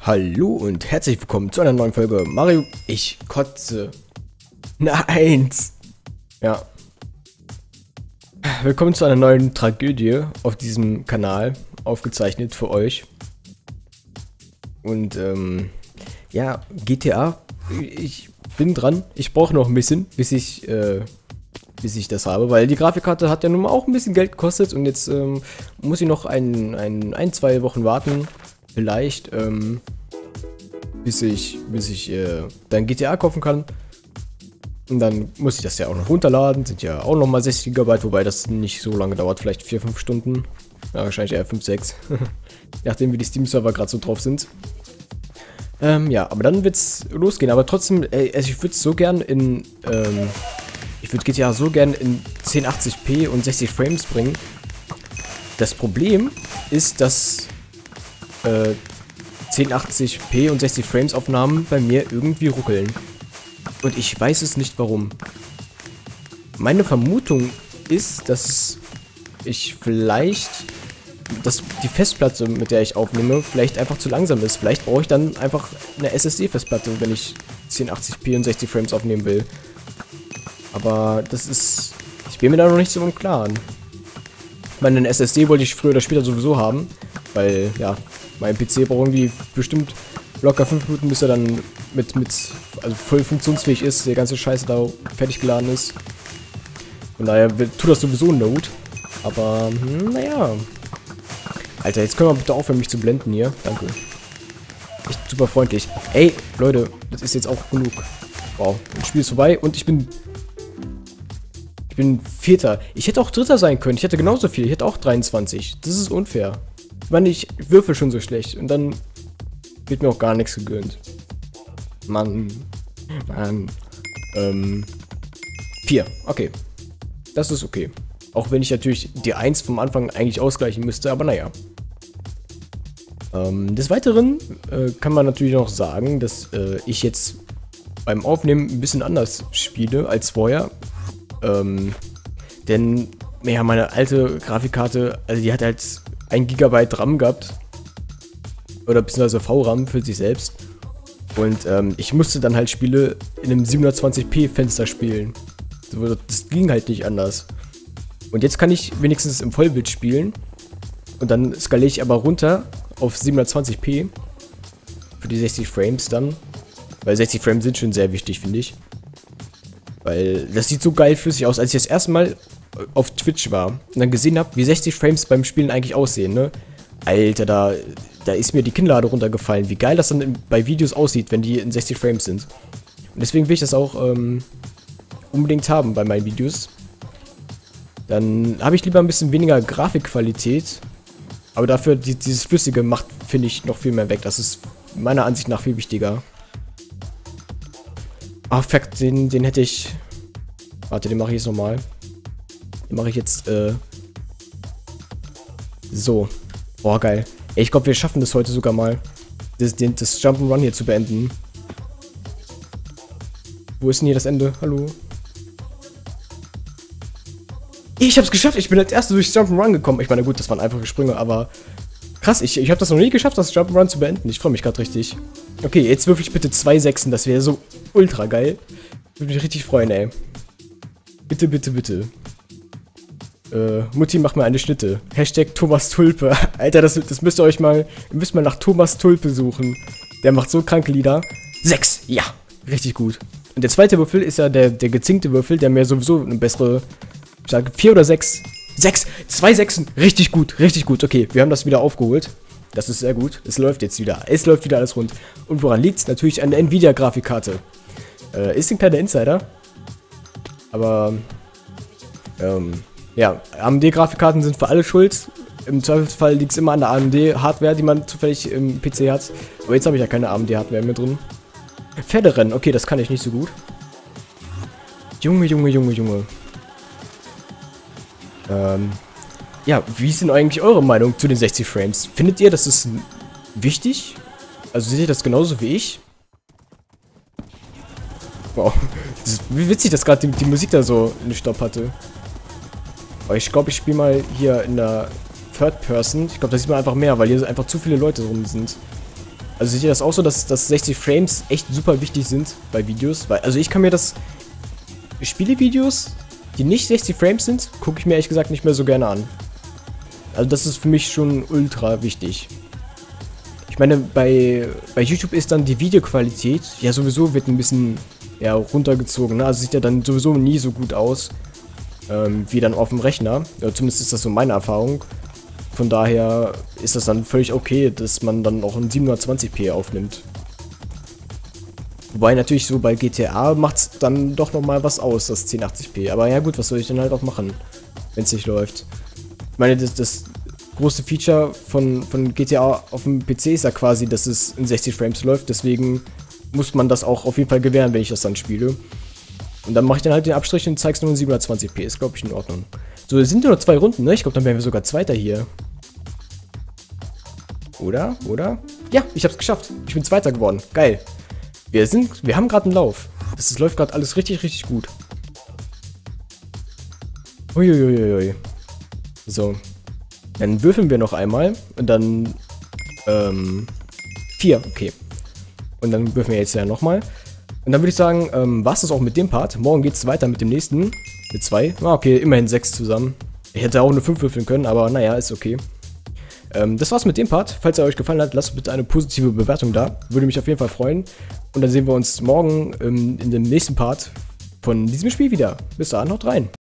Hallo und herzlich willkommen zu einer neuen Folge Mario. Ich kotze. Nein. Ja. Willkommen zu einer neuen Tragödie auf diesem Kanal, aufgezeichnet für euch. Und ja, GTA. Ich bin dran. Ich brauche noch ein bisschen, bis ich das habe, weil die Grafikkarte hat ja nun mal auch ein bisschen Geld gekostet und jetzt muss ich noch zwei Wochen warten. Vielleicht, bis ich dann GTA kaufen kann. Und dann muss ich das ja auch noch runterladen. Sind ja auch nochmal 60 GB, wobei das nicht so lange dauert. Vielleicht 4-5 Stunden. Ja, wahrscheinlich eher 5-6. Nachdem wie die Steam-Server gerade so drauf sind. Ja, aber dann wird's losgehen. Aber trotzdem, also ich würde es so gern in, ich würde GTA so gern in 1080p und 60 Frames bringen. Das Problem ist, dass 1080p und 60 Frames Aufnahmen bei mir irgendwie ruckeln. Und ich weiß es nicht warum. Meine Vermutung ist, dass ich vielleicht, dass die Festplatte, mit der ich aufnehme, vielleicht einfach zu langsam ist. Vielleicht brauche ich dann einfach eine SSD-Festplatte, wenn ich 1080p und 60 Frames aufnehmen will. Aber das ist, ich bin mir da noch nicht so im Klaren. Ich meine, eine SSD wollte ich früher oder später sowieso haben, weil, ja, mein PC braucht irgendwie bestimmt locker 5 Minuten, bis er dann also voll funktionsfähig ist, der ganze Scheiß da fertig geladen ist. Von daher tut das sowieso Not. Aber, naja. Alter, jetzt können wir bitte aufhören, mich zu blenden hier. Danke. Echt super freundlich. Ey, Leute, das ist jetzt auch genug. Wow, das Spiel ist vorbei und ich bin Vierter. Ich hätte auch Dritter sein können. Ich hätte genauso viel. Ich hätte auch 23. Das ist unfair. Ich meine, ich würfel schon so schlecht und dann wird mir auch gar nichts gegönnt. Mann. 4. Okay. Das ist okay. Auch wenn ich natürlich die 1 vom Anfang eigentlich ausgleichen müsste, aber naja. Des Weiteren kann man natürlich noch sagen, dass ich jetzt beim Aufnehmen ein bisschen anders spiele als vorher. Denn, ja, meine alte Grafikkarte, also die hat halt 1 GB RAM gehabt. Oder beziehungsweise VRAM für sich selbst. Und ich musste dann halt Spiele in einem 720p Fenster spielen. Das ging halt nicht anders. Und jetzt kann ich wenigstens im Vollbild spielen. Und dann skaliere ich aber runter auf 720p. Für die 60 Frames dann. Weil 60 Frames sind schon sehr wichtig, finde ich. Weil das sieht so geil flüssig aus, als ich das erste Mal auf Twitch war und dann gesehen habe, wie 60 Frames beim Spielen eigentlich aussehen, ne? Alter, da ist mir die Kinnlade runtergefallen, wie geil das dann bei Videos aussieht, wenn die in 60 Frames sind. Und deswegen will ich das auch unbedingt haben bei meinen Videos. Dann habe ich lieber ein bisschen weniger Grafikqualität, aber dafür dieses Flüssige macht, finde ich, noch viel mehr weg. Das ist meiner Ansicht nach viel wichtiger. Ah, fuck, den hätte ich... Warte, den mache ich jetzt nochmal. Den mache ich jetzt, so. Boah, geil. Ey, ich glaube, wir schaffen das heute sogar mal. Das Jump'n'Run hier zu beenden. Wo ist denn hier das Ende? Hallo? Ich hab's geschafft. Ich bin als Erster durchs Jump'n'Run gekommen. Ich meine, gut, das waren einfache Sprünge, aber... Krass, ich habe das noch nie geschafft, das Jump'n'Run zu beenden. Ich freue mich gerade richtig. Okay, jetzt würfel ich bitte 2 Sechsen. Das wäre so ultra geil. Würde mich richtig freuen, ey. Bitte, bitte, bitte. Mutti, mach mal eine Schnitte. Hashtag Thomas Tulpe. Alter, das müsst ihr euch mal... Ihr müsst mal nach Thomas Tulpe suchen. Der macht so kranke Lieder. 6, ja. Richtig gut. Und der zweite Würfel ist ja der gezinkte Würfel, der mir sowieso eine bessere... Ich sage 4 oder 6. 6! 2 Sechsen! Richtig gut, richtig gut. Okay, wir haben das wieder aufgeholt. Das ist sehr gut. Es läuft jetzt wieder. Es läuft wieder alles rund. Und woran liegt es? Natürlich an der Nvidia-Grafikkarte. Ist ein kleiner Insider. Aber, ja, AMD-Grafikkarten sind für alle schuld. Im Zweifelsfall liegt es immer an der AMD-Hardware, die man zufällig im PC hat. Aber jetzt habe ich ja keine AMD-Hardware mehr drin. Pferderennen, okay, das kann ich nicht so gut. Junge, Junge, Junge, Junge. Ja, wie ist denn eigentlich eure Meinung zu den 60 Frames? Findet ihr, das ist wichtig? Also seht ihr das genauso wie ich? Wow, das ist witzig, dass gerade die Musik da so einen Stopp hatte. Aber ich glaube, ich spiele mal hier in der Third Person. Ich glaube, da sieht man einfach mehr, weil hier einfach zu viele Leute rum sind. Also seht ihr das auch so, dass 60 Frames echt super wichtig sind bei Videos? Weil, also ich kann mir das... Spielevideos, die nicht 60 Frames sind, gucke ich mir ehrlich gesagt nicht mehr so gerne an. Also das ist für mich schon ultra wichtig. Ich meine, bei YouTube ist dann die Videoqualität, ja sowieso wird ein bisschen ja, runtergezogen, ne? Also sieht ja dann sowieso nie so gut aus, wie dann auf dem Rechner. Ja, zumindest ist das so meine Erfahrung. Von daher ist das dann völlig okay, dass man dann auch in 720p aufnimmt. Wobei natürlich so bei GTA macht es dann doch nochmal was aus, das 1080p. Aber ja gut, was soll ich denn halt auch machen, wenn es nicht läuft. Ich meine, das große Feature von GTA auf dem PC ist ja quasi, dass es in 60 Frames läuft. Deswegen muss man das auch auf jeden Fall gewähren, wenn ich das dann spiele. Und dann mache ich dann halt den Abstrich und zeige es nur in 720p. Ist, glaube ich, in Ordnung. So, es sind ja nur 2 Runden, ne? Ich glaube, dann wären wir sogar Zweiter hier. Oder? Ja, ich hab's geschafft. Ich bin Zweiter geworden. Geil. Wir haben gerade einen Lauf. Das läuft gerade alles richtig, richtig gut. Uiuiuiui. So. Dann würfeln wir noch einmal. Und dann, 4, okay. Und dann würfeln wir jetzt ja nochmal. Und dann würde ich sagen, war's das auch mit dem Part. Morgen geht's weiter mit dem nächsten. Mit 2. Ah, okay, immerhin 6 zusammen. Ich hätte auch nur 5 würfeln können, aber naja, ist okay. Das war's mit dem Part. Falls er euch gefallen hat, lasst bitte eine positive Bewertung da. Würde mich auf jeden Fall freuen. Und dann sehen wir uns morgen in dem nächsten Part von diesem Spiel wieder. Bis dahin, haut rein.